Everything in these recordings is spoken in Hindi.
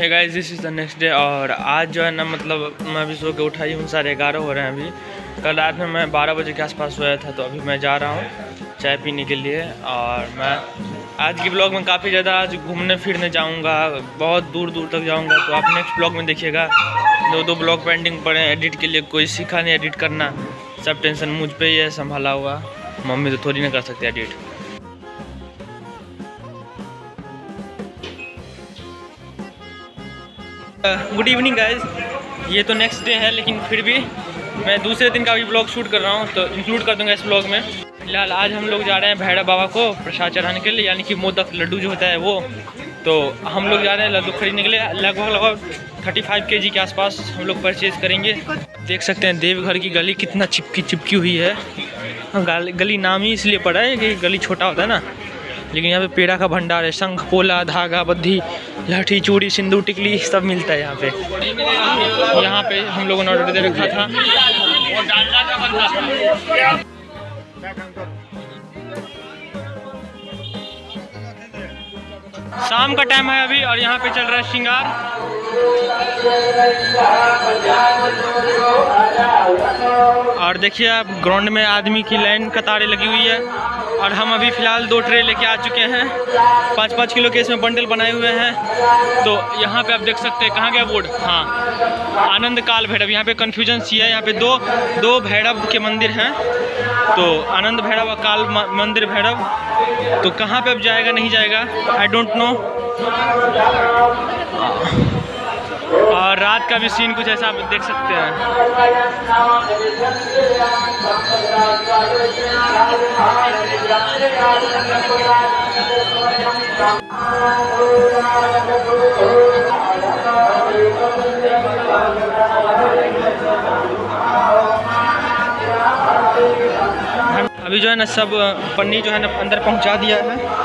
Hey guys, this is the next day. और आज जो है ना, मतलब मैं अभी सो के उठा ही हूँ, 11:30 हो रहे हैं अभी। कल रात में मैं 12 बजे के आसपास सोया था, तो अभी मैं जा रहा हूँ चाय पीने के लिए। और मैं आज के ब्लॉग में काफ़ी ज़्यादा आज घूमने फिरने जाऊँगा, बहुत दूर दूर तक जाऊँगा। तो आप नेक्स्ट ब्लॉग में देखिएगा। दो ब्लॉग पेंडिंग पड़े हैं एडिट के लिए, कोई सीखा नहीं एडिट करना, सब टेंशन मुझ पर ही है संभाला हुआ। मम्मी तो थोड़ी ना कर सकते एडिट। Good evening guys. ये तो नेक्स्ट डे है, लेकिन फिर भी मैं दूसरे दिन का भी ब्लॉग शूट कर रहा हूँ, तो इंक्लूड कर दूंगा इस ब्लॉग में। फिलहाल आज हम लोग जा रहे हैं भैरव बाबा को प्रसाद चढ़ाने के लिए, यानी कि मोदक लड्डू जो होता है वो। तो हम लोग जा रहे हैं लड्डू खरीदने के लिए। लगभग 35 kg के आसपास हम लोग परचेज़ करेंगे। देख सकते हैं देवघर की गली कितना चिपकी हुई है। गली नाम ही इसलिए पड़ा है कि गली छोटा होता है ना, लेकिन यहाँ पे पेड़ा का भंडार है। शंख, पोला, धागा, बद्धी, लाठी, चूड़ी, सिंदूर, टिकली सब मिलता है यहाँ पे। यहाँ पे हम लोगों ने ऑर्डर दे रखा था। शाम का टाइम है अभी, और यहाँ पे चल रहा है श्रृंगार। और देखिए आप, ग्राउंड में आदमी की लाइन कतारें लगी हुई है। और हम अभी फ़िलहाल 2 ट्रे लेके आ चुके हैं। 5-5 किलो के इसमें बंडल बनाए हुए हैं। तो यहाँ पे आप देख सकते हैं, कहाँ गया बोर्ड, हाँ, आनंद काल भैरव। यहाँ पे कन्फ्यूजन सी है, यहाँ पे दो भैरव के मंदिर हैं। तो आनंद भैरव और काल मंदिर भैरव। तो कहाँ पे अब जाएगा नहीं जाएगा आई डोंट नो। और रात का भी सीन कुछ ऐसा आप देख सकते हैं। अभी जो है ना, सब पन्नी जो है ना अंदर पहुंचा दिया है।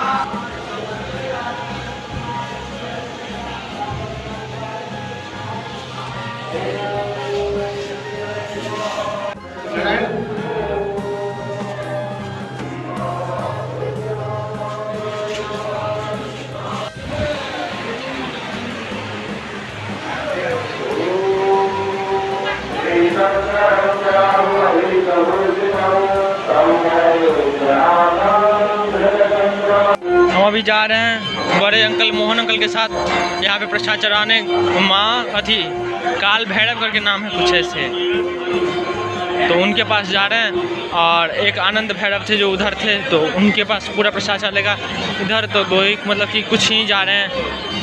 हम अभी जा रहे हैं बड़े अंकल मोहन अंकल के साथ यहाँ पे प्रसाद चढ़ाने। माँ काल भैरव करके नाम है कुछ ऐसे, तो उनके पास जा रहे हैं। और एक आनंद भैरव थे जो उधर थे, तो उनके पास पूरा प्रसाद चलेगा। इधर तो दो एक, मतलब कि कुछ ही जा रहे हैं।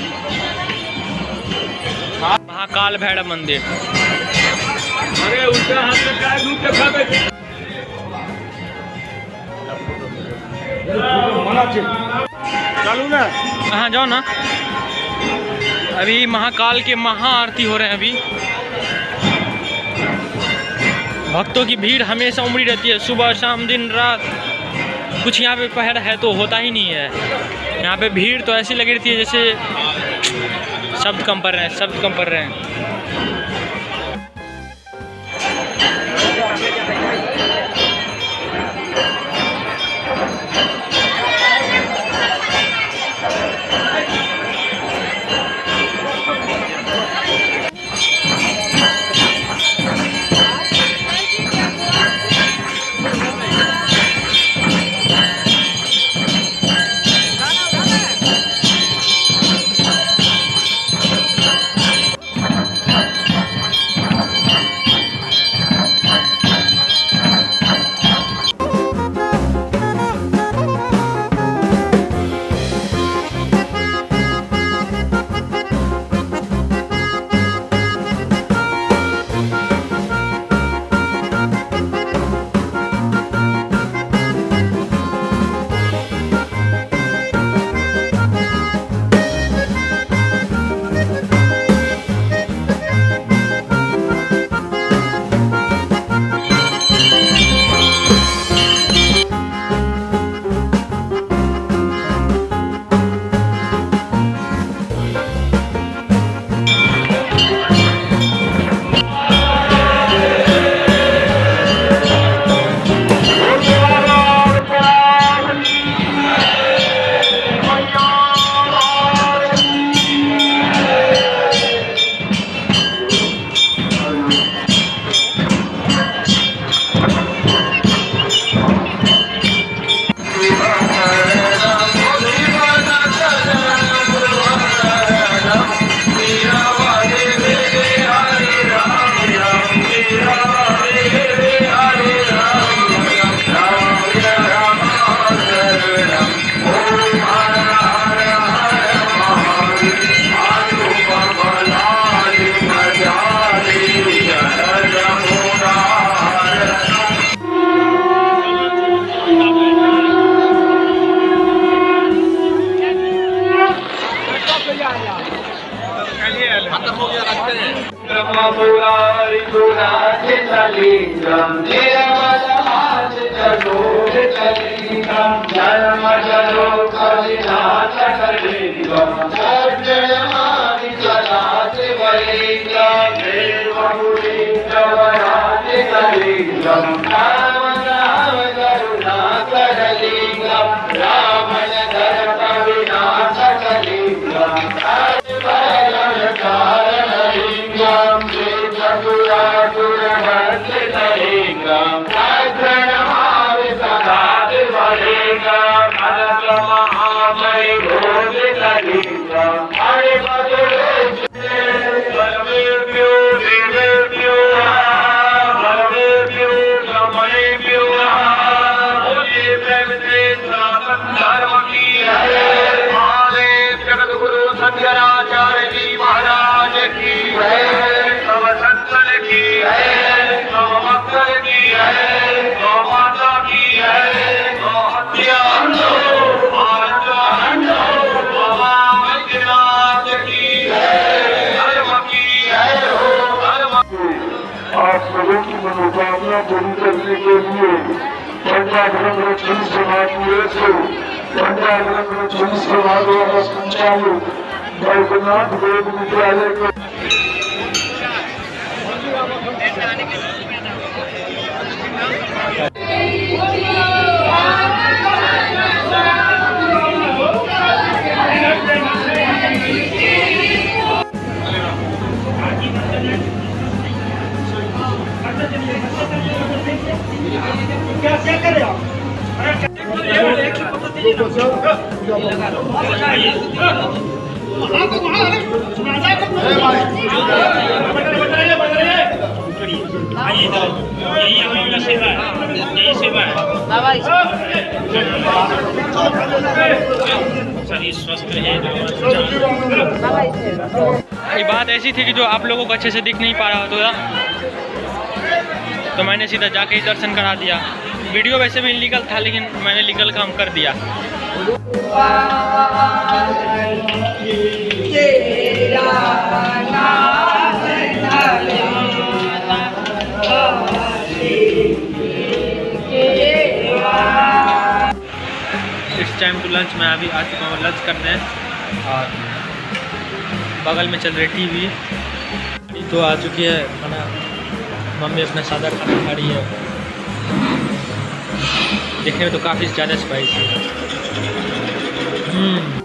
महाकाल भैरव मंदिर। अरे उल्टा हाथ में काय दूध के खावे। चालू ना, हाँ जाओ ना। अभी महाकाल के महाआरती हो रहे हैं अभी। भक्तों की भीड़ हमेशा उमड़ी रहती है, सुबह शाम दिन रात। कुछ यहाँ पे पहर है तो होता ही नहीं है। यहाँ पे भीड़ तो ऐसी लगी रहती है जैसे शब्द कम पड़ रहे हैं। त्रिपुरारिपुराजितलिङ्गं निरवलहासितलोहितलिङ्गं धर्मजलोकविनाशकलिङ्गं सर्जयमानिकलाशिवलिङ्गं देवमुनीन्द्रवराजितलिङ्गं रामनामकरुणाकरलिङ्गं रावणधर्मविनाशकलिङ्गं कारणलिङ्गं श्रीचतुरासुरमर्दितलिङ्गं प्रणमामितलिङ्गं भरतमहामहिभूषितलिङ्गं हरिपदुरेभ्यो देवेभ्यो भरवेभ्यो रमणेभ्यो बोलिए प्रेम से सनातन धर्म की है। महादेव जगतगुरु शंकराचार्य जी महाराज की है। सब संतन की है, सब भक्तन की है, गौ माता की है, गौ हत्या भारत बाबा वैद्यनाथ की है, धर्म की है हो धर्म। आप सभी की मनोकामना पूरी करने के लिए पंचाग्रह पुलिस विभाग की ओर से पंचाग्रह पुलिस विभाग द्वारा संचालित बैद्यनाथ वेद विद्यालय को क्या कर रहे हो आप? ये बात ऐसी थी कि जो आप लोगों को अच्छे से दिख नहीं पा रहा था तो मैंने सीधा जाके ही दर्शन करा दिया। वीडियो वैसे भी इलीगल था लेकिन मैंने लीगल काम कर दिया। It's time to lunch. मैं अभी आ चुका हूँ लंच करने और बगल में चल रही टीवी तो आ चुकी है खाना। मम्मी अपना सादा खाना खा रही है। देखने में तो काफ़ी ज़्यादा स्पाइसी है।